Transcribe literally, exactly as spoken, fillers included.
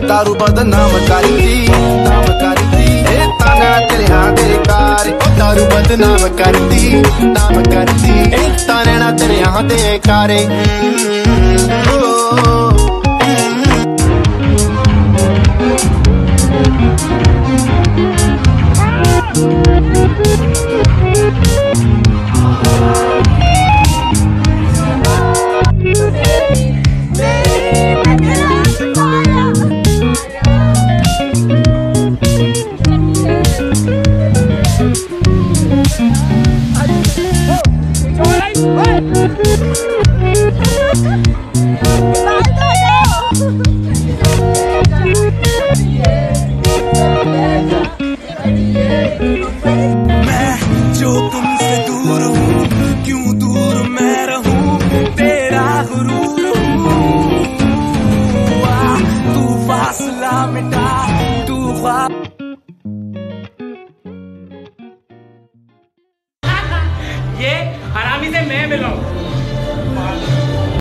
दारू बदनाम करती नाम करती ए ताना तेरे हाँ तेरे कार दारू बदनाम करती नाम करती ए ताने ना तेरे हाँ तेरे कारे मैं जो तुमसे दूर हूँ क्यों दूर मैं रहूँ तेरा गुरूर हूँ तू फासला मिटा तू ये हरामी से मैं मिलूं।